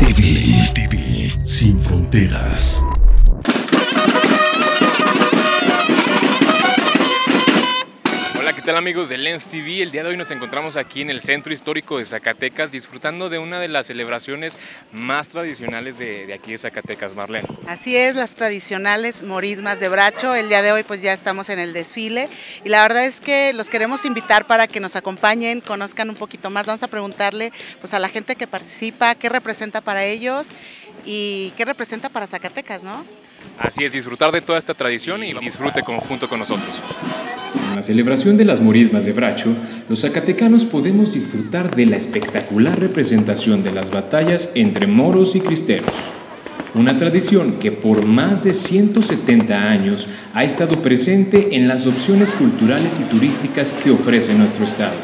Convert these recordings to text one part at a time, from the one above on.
TV sin fronteras. Hola, ¿qué tal amigos de Lens TV? El día de hoy nos encontramos aquí en el Centro Histórico de Zacatecas disfrutando de una de las celebraciones más tradicionales de aquí de Zacatecas, Marlene. Así es, las tradicionales morismas de Bracho. El día de hoy pues ya estamos en el desfile y la verdad es que los queremos invitar para que nos acompañen, conozcan un poquito más. Vamos a preguntarle pues a la gente que participa qué representa para ellos y qué representa para Zacatecas, ¿no? Así es, disfrutar de toda esta tradición y disfrute junto con nosotros. En la celebración de las morismas de Bracho, los zacatecanos podemos disfrutar de la espectacular representación de las batallas entre moros y cristeros. Una tradición que por más de 170 años ha estado presente en las opciones culturales y turísticas que ofrece nuestro estado.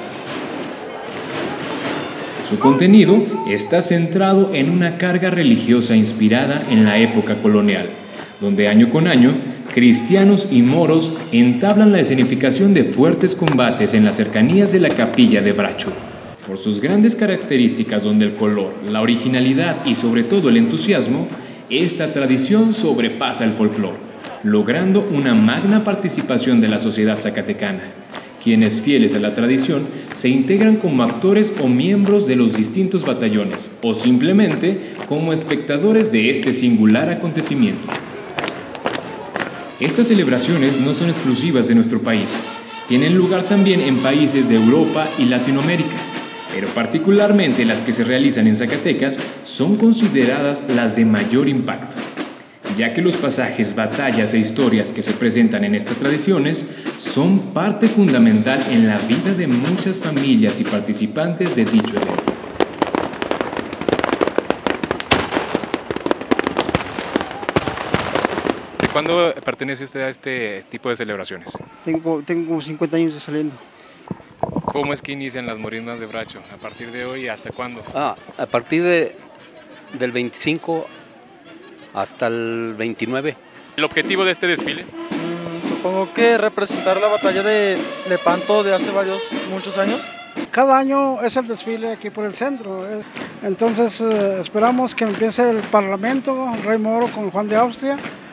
Su contenido está centrado en una carga religiosa inspirada en la época colonial, donde año con año, cristianos y moros entablan la escenificación de fuertes combates en las cercanías de la capilla de Bracho. Por sus grandes características donde el color, la originalidad y sobre todo el entusiasmo, esta tradición sobrepasa el folclore, logrando una magna participación de la sociedad zacatecana, quienes fieles a la tradición se integran como actores o miembros de los distintos batallones o simplemente como espectadores de este singular acontecimiento. Estas celebraciones no son exclusivas de nuestro país, tienen lugar también en países de Europa y Latinoamérica, pero particularmente las que se realizan en Zacatecas son consideradas las de mayor impacto, ya que los pasajes, batallas e historias que se presentan en estas tradiciones son parte fundamental en la vida de muchas familias y participantes de dicho evento. ¿Cuándo pertenece usted a este tipo de celebraciones? Tengo 50 años de saliendo. ¿Cómo es que inician las morismas de Bracho? ¿A partir de hoy hasta cuándo? A partir del 25 hasta el 29. ¿El objetivo de este desfile? Supongo que representar la batalla de Lepanto de hace muchos años. Cada año es el desfile aquí por el centro. Entonces esperamos que empiece el Parlamento, el Rey Moro con Juan de Austria.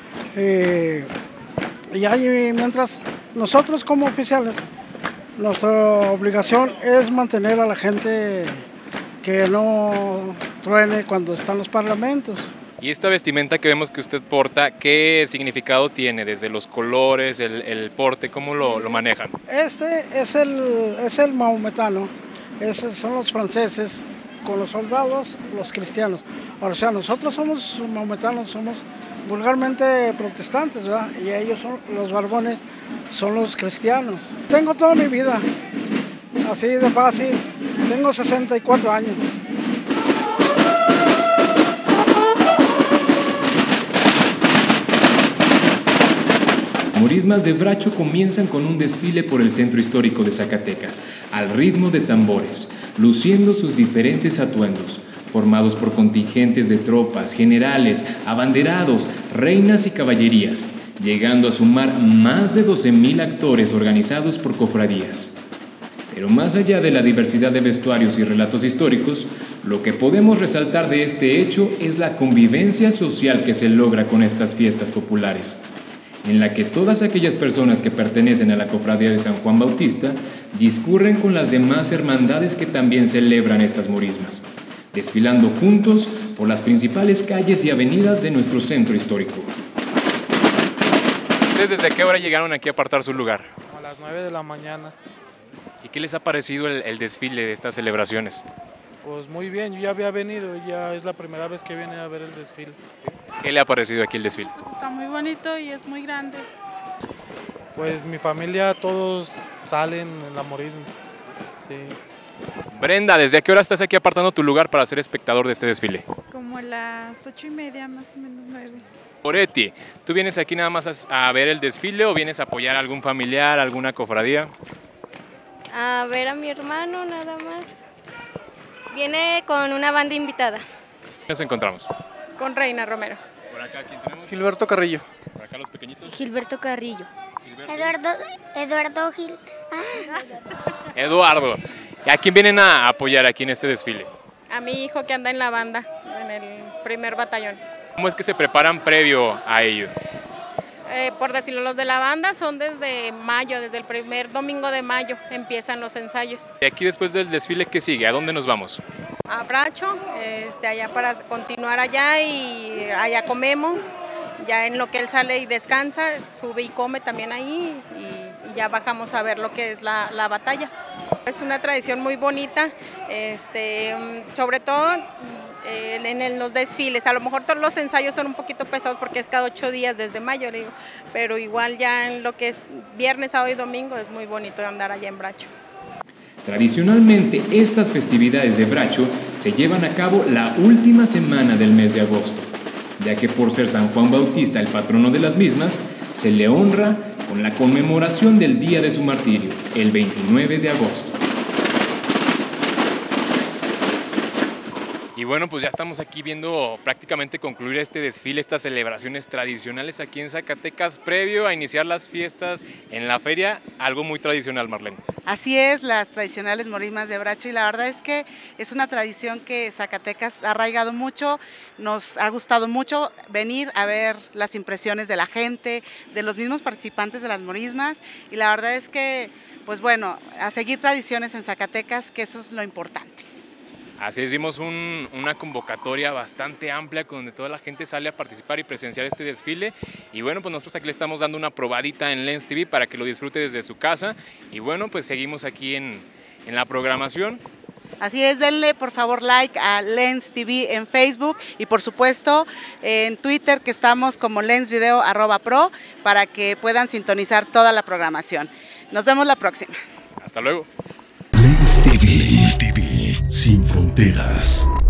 Y ahí, mientras nosotros como oficiales, nuestra obligación es mantener a la gente que no truene cuando están los parlamentos. Y esta vestimenta que vemos que usted porta, ¿qué significado tiene? Desde los colores, el porte, ¿cómo lo manejan? Este es el maometano, son los franceses, con los soldados, los cristianos. O sea, nosotros somos maometanos, somos vulgarmente protestantes, ¿verdad? Y ellos son los barbones, son los cristianos. Tengo toda mi vida, así de fácil, tengo 64 años. Las morismas de Bracho comienzan con un desfile por el centro histórico de Zacatecas, al ritmo de tambores, luciendo sus diferentes atuendos, formados por contingentes de tropas, generales, abanderados, reinas y caballerías, llegando a sumar más de 12,000 actores organizados por cofradías. Pero más allá de la diversidad de vestuarios y relatos históricos, lo que podemos resaltar de este hecho es la convivencia social que se logra con estas fiestas populares, en la que todas aquellas personas que pertenecen a la cofradía de San Juan Bautista discurren con las demás hermandades que también celebran estas morismas, desfilando juntos por las principales calles y avenidas de nuestro centro histórico. ¿Ustedes desde qué hora llegaron aquí a apartar su lugar? A las 9 de la mañana. ¿Y qué les ha parecido el desfile de estas celebraciones? Pues muy bien, yo ya había venido, ya es la primera vez que viene a ver el desfile. ¿Qué le ha parecido aquí el desfile? Pues está muy bonito y es muy grande. Pues mi familia, todos salen en la morisma. Sí. Brenda, ¿desde qué hora estás aquí apartando tu lugar para ser espectador de este desfile? Como a las 8:30, más o menos 9. Poretti, ¿tú vienes aquí nada más a ver el desfile o vienes a apoyar a algún familiar, alguna cofradía? A ver a mi hermano nada más. Viene con una banda invitada. Nos encontramos. Con Reina Romero. Por acá, ¿quién tenemos? Gilberto Carrillo. Por acá los pequeñitos. Gilberto Carrillo. Eduardo Gil. Eduardo. ¿A quién vienen a apoyar aquí en este desfile? A mi hijo que anda en la banda, en el primer batallón. ¿Cómo es que se preparan previo a ello? Por decirlo, los de la banda son desde mayo, desde el primer domingo de mayo empiezan los ensayos. Y aquí después del desfile, ¿qué sigue? ¿A dónde nos vamos? A Bracho, allá para continuar allá y allá comemos, ya en lo que él sale y descansa, sube y come también ahí y ya bajamos a ver lo que es la batalla. Es una tradición muy bonita, sobre todo en los desfiles. A lo mejor todos los ensayos son un poquito pesados porque es cada 8 días desde mayo, digo, pero igual ya en lo que es viernes, sábado y domingo es muy bonito andar allá en Bracho. Tradicionalmente, estas festividades de Bracho se llevan a cabo la última semana del mes de agosto, ya que por ser San Juan Bautista el patrono de las mismas, se le honra con la conmemoración del día de su martirio, el 29 de agosto. Y bueno, pues ya estamos aquí viendo prácticamente concluir este desfile, estas celebraciones tradicionales aquí en Zacatecas, previo a iniciar las fiestas en la feria, algo muy tradicional, Marlene. Así es, las tradicionales morismas de Bracho, y la verdad es que es una tradición que Zacatecas ha arraigado mucho, nos ha gustado mucho venir a ver las impresiones de la gente, de los mismos participantes de las morismas, y la verdad es que, pues bueno, a seguir tradiciones en Zacatecas, que eso es lo importante. Así es, vimos una convocatoria bastante amplia donde toda la gente sale a participar y presenciar este desfile. Y bueno, pues nosotros aquí le estamos dando una probadita en Lens TV para que lo disfrute desde su casa. Y bueno, pues seguimos aquí en la programación. Así es, denle por favor like a Lens TV en Facebook y por supuesto en Twitter, que estamos como lensvideo@pro, para que puedan sintonizar toda la programación. Nos vemos la próxima. Hasta luego. Lens TV, sin fronteras.